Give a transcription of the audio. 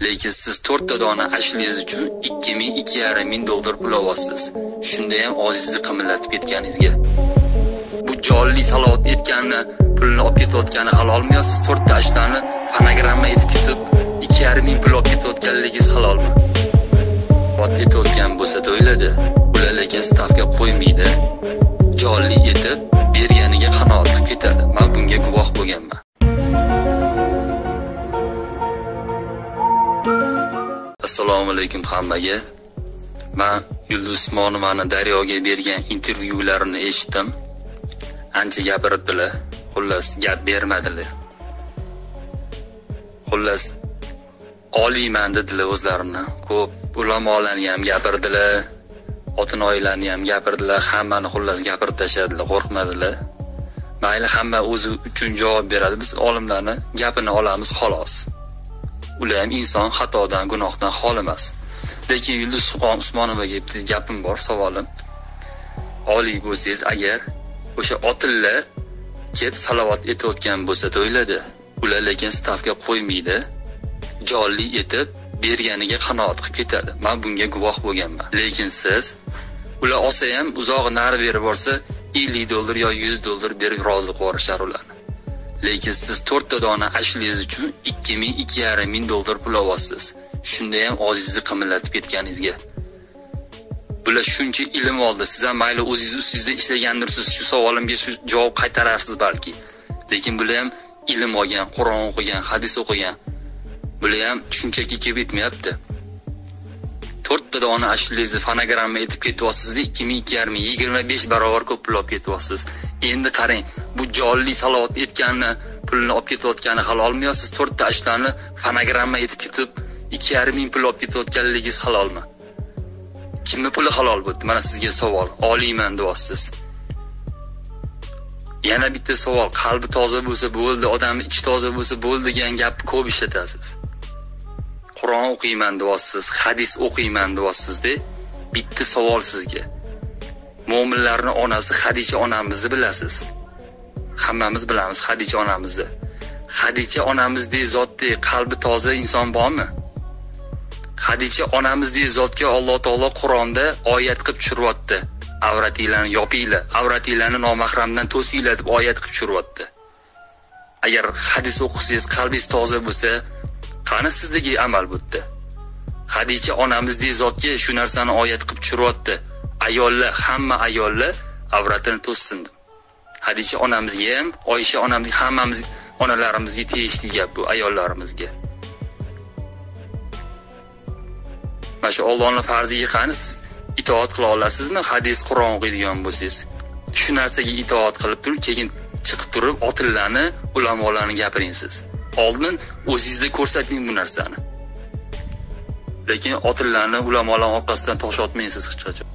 Lekin siz 4 ta dona ashlingiz uchun 2000-2500 dollar pul olyapsiz. Shunda ham ozizni qimillatib ketganingizga. Bu jonli salovat etganni, pulni olib ketayotgani halolmi yo siz 4 ta ashlarni fonogramma etib ketib 2500 pul olib ketayotganligingiz halolmi? Ot etayotgan bo'lsa to'yladi. Ular lekin stavka qo'ymaydi. Jonli etib berganiga qanoat qilib ketadi. Men bunga guvoh bo'lganman. Assalomu alaykum hammaga. Men Yulduz Usmonovani Daryoga bergan intervyularini eshitdim. Ancha gapirdilar. Xullas gap bermadilar. Xullas oliyman dedilar o'zlarini. Ko'p ulamolarni ham gapirdilar. Otinoylarni ham gapirdilar. Hammani xullas gapirib tashadilar, qo'rqmadilar. Mayli hamma o'zi uchun javob beradi. Biz olimlarni gapini olamiz xolos. Ular ham inson, xatodan, gunohdan xoli emas. Lekin Yulduz Usmonovaga bitta gapim bor, savolim. Oliy bo'lsangiz agar o'sha otillar kelib salovat etayotgan bo'lsa to'yladi. Ular lekin stavka qo'ymaydi. Jonli etib berganiga qanoat qilib ketadi. Men bunga guvoh bo'lganman. Lekin siz ular olsa ham uzoq nari berib borsa 50 dollar yo 100 dollar berib rozi qilishar ularni. Lekin siz 4 ta dona ashlingiz uchun 2000-2500 dollar pul olyapsiz. Shunda ham ozizni qimillatib ketganingizga. Bular shuncha ilm oldi. Siz ham mayli o'zingiz ustingizda ishlagandirsiz, shu savolimga shu javob qaytararsiz balki. Lekin bular ham ilm olgan, Qur'on o'qigan, hadis o'qigan. Bular ham shunchaki kelib etmayapti. 4 ta dona ashlingizni fonogramma etib ketyapsiz, 2500 barobar ko'p pul olib ketyapsiz. Endi qarang, bu jonli salovat etganni, pulni olib ketayotgani halolmi yo siz 4 ta ashlarni fonogramma etib ketib 2500 pul olib ketayotganligingiz halolmi? Kimni puli halol bo'ldi? Mana sizga savol. Oliyman deyapsiz. Yana bitta savol, qalbi toza bo'lsa bo'ldi, odamning ichi toza bo'lsa bo'ldi degan gapni ko'p ishlatasiz. Qur'on o'qiyman deyapsiz, hadis o'qiyman deyapsiz-da. Bitta savol sizga. Mo'minlarning onasi Xadicha onamizni bilasiz. Hammamiz bilamiz Xadicha onamizni. Xadicha onamizdek zotdek qalbi toza inson bormi? Xadicha onamizdek zotga Alloh taolo Qur'onda oyat qilib tushiryapti. Avratinglarni yopinglar, avratinglarni nomahramdan to'singlar deb oyat qilib tushiryapti. Agar hadis o'qisangiz, qalbingiz toza bo'lsa, qani sizdagi amal bo'ldi? Xadicha onamizdek zotga shu narsani oyat qilib tushiryapti. Ayollar, hamma ayollar avratini to'ssin deb. Xadicha onamizga ham, Oysha onamizga, hammamiz onalarimizga tegishli gap bu, ayollarimizga. Mana shu Allohning farziga qani siz itoat qila olasizmi? Hadis, Qur'on o'qiydigan bo'lsangiz. Shu narsaga itoat qilib turib, keyin chiqib turib otillarni, ulamolarni gapiring siz. Oldin o'zingizda ko'rsating bu narsani. Lekin otillarni, ulamolarning orqasidan tosh otmaysiz hech qachon.